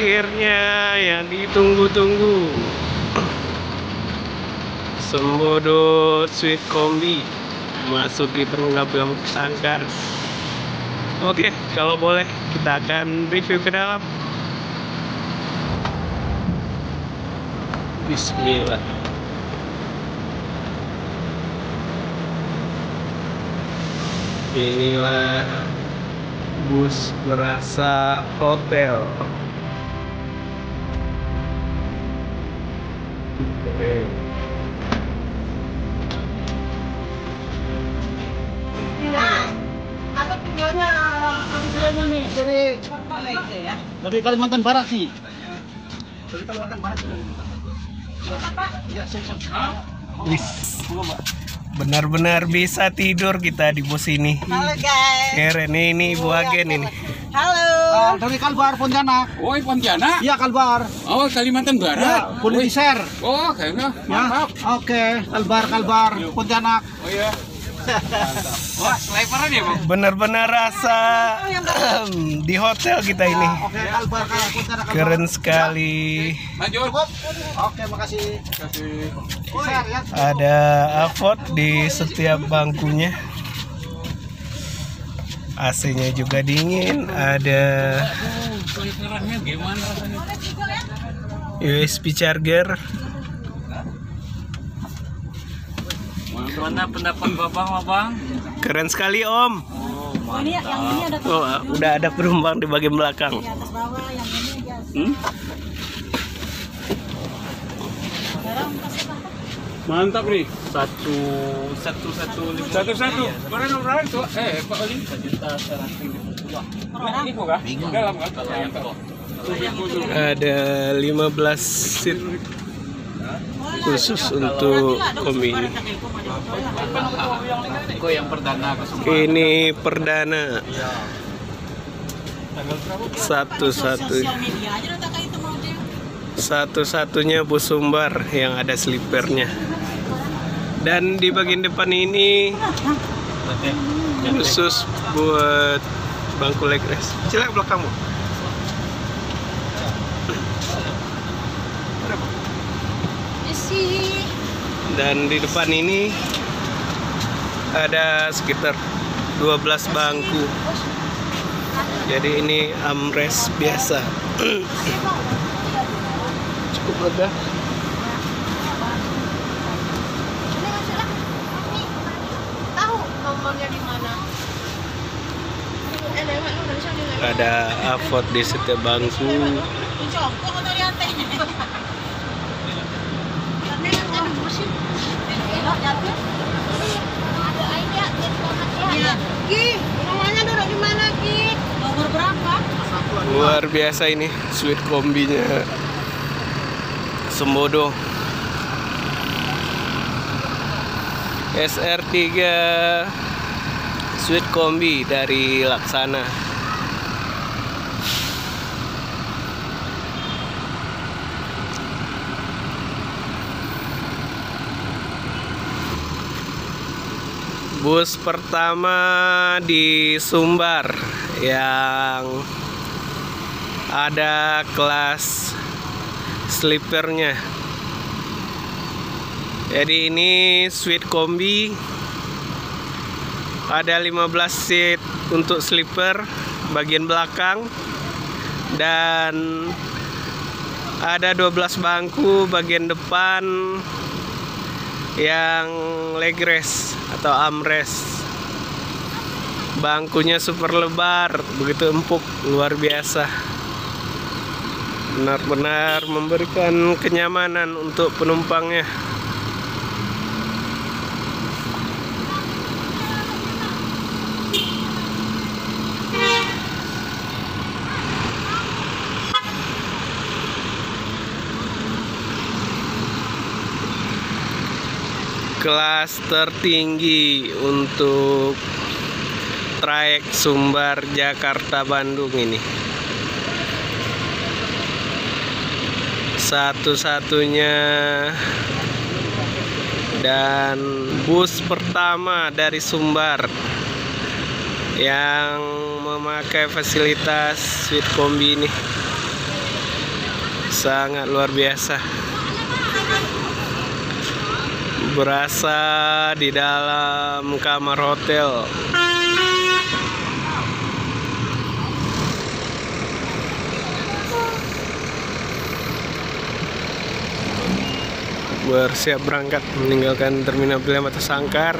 Akhirnya yang ditunggu-tunggu, Sembodo Sweet Kombi masuki perangkap sangkar. Oke, kalau boleh kita akan review ke dalam. Bismillah. Inilah bus berasa hotel. Apa tinggalnya nih dari Kalimantan Barat sih. Dari Kalimantan Barat. Ya, Benar-benar bisa tidur kita di bus ini. Halo guys. Keren ini Ibu Agen ini. Halo. dari Kalbar Pontianak. Oh, Pontianak? Iya, Kalbar. Oh, Kalimantan Ya, Barat. boleh di-share. Oh, kayaknya. Ya. Mantap. Oke, Kalbar Pontianak. Oh iya. Wah, sniperan ya, Bang? Benar-benar rasa di hotel kita ini. Oke, Kalbar Pontianak. Keren sekali. Lanjut. Oke, makasih. Di-share ya. Ada avot di setiap bangkunya. AC-nya juga dingin. Ada Sniperannya gimana rasanya? USB charger. Mana pendapat Babang? Keren sekali Om. Oh, ini yang ini ada Oh, udah ada penumpang di bagian belakang. di atas bawah, yang ini guys. Mantap nih. Satu. Berapa nomor itu? Pak Oli. 1.100.000. Ini kok kah? Dalam kan? Kalau yang kok. Ada 15 seat khusus untuk kombi ini. Kok yang perdana ke Ini perdana. Satu-satunya bus Sumbar yang ada sleepernya. Dan di bagian depan ini khusus buat bangku leg rest. Cilek belakangmu. Dan di depan ini ada sekitar 12 bangku. Jadi ini armrest biasa. Cukup lega. Tahu nomornya di mana? Ada avot di setiap bangku. Namanya duduk di mana, Ki? Nomor berapa? Luar biasa ini Sweet Kombinya Sembodo SR3 Sweet Kombi dari Laksana. Bus pertama di Sumbar yang ada kelas sleepernya. Jadi ini Sweet Kombi, ada 15 seat untuk sleeper bagian belakang dan ada 12 bangku bagian depan yang leg rest atau armrest. Bangkunya super lebar, begitu empuk, luar biasa. Benar-benar memberikan kenyamanan untuk penumpangnya. Kelas tertinggi untuk trayek Sumbar Jakarta Bandung ini. Satu-satunya dan bus pertama dari Sumbar yang memakai fasilitas Sweet Kombi ini. Sangat luar biasa. Berasa di dalam kamar hotel. Bersiap berangkat meninggalkan Terminal Pilihan Batu Sangkar.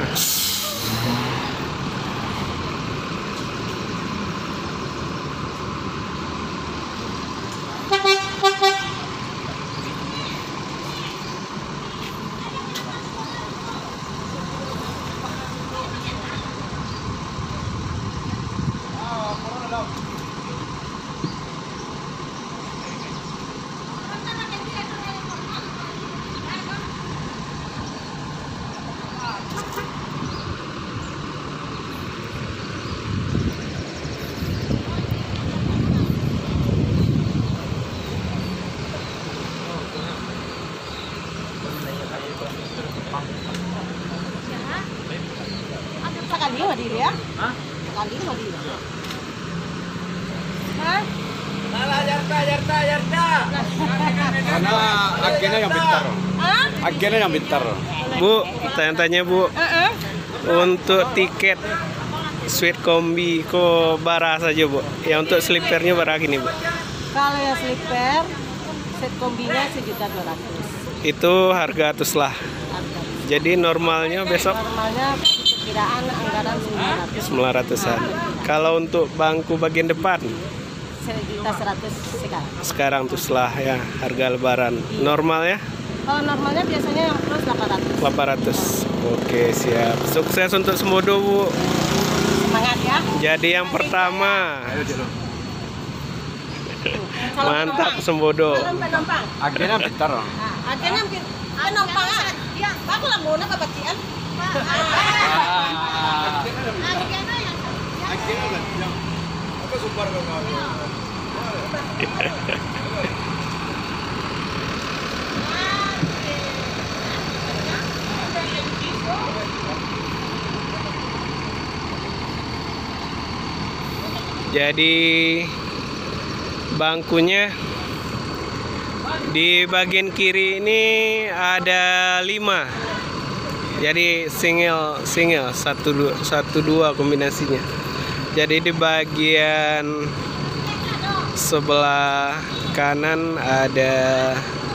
Sekali mah diri ya? Hah? Sekali mah diri. Hah? Karena agennya yang pintar. Hah? Agennya yang pintar. Bu, tanya-tanya Bu, untuk tiket suite kombi kok bara saja Bu? Ya untuk sleepernya bara gini Bu? Kalau yang sleeper, set kombinya 1.200.000. Itu harga atus lah. Jadi normalnya besok Normalnya perkiraan anggaran 900. 900-an. Kalau untuk bangku bagian depan 1.100.000 sekarang. sekarang tuh setelah ya harga lebaran. Normalnya Kalau normalnya biasanya yang plus 800. 800. Oke, siap. Sukses untuk Semodo Bu. Semangat ya. Jadi yang pertama. Kalau Mantap Semodo. Kalau penumpang. Agennya pintar. Akhirnya penumpang ya. Aku lah mau nak bacian. Jadi bangkunya di bagian kiri ini ada 5. Jadi single 1-2 kombinasinya. Jadi di bagian sebelah kanan ada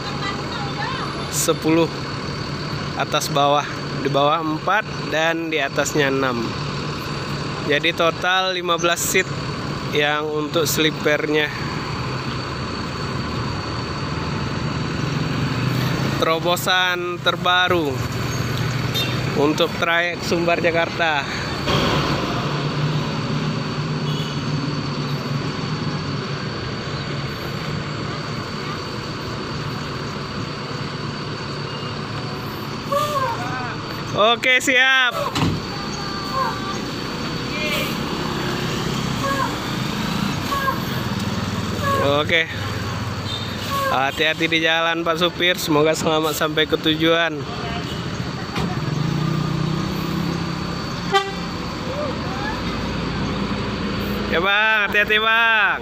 10 atas bawah, di bawah 4 dan di atasnya 6. Jadi total 15 seat yang untuk sleepernya. Terobosan terbaru untuk trayek Sumbar Jakarta. Oke, siap. Oke. Hati-hati di jalan Pak Supir. Semoga selamat sampai ke tujuan. Ya Bang, hati-hati Bang.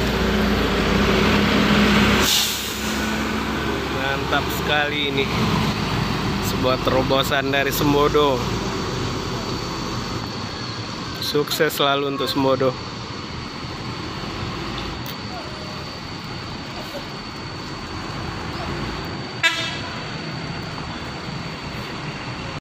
Mantap sekali ini. Sebuah terobosan dari Semodo. Sukses selalu untuk Semodo.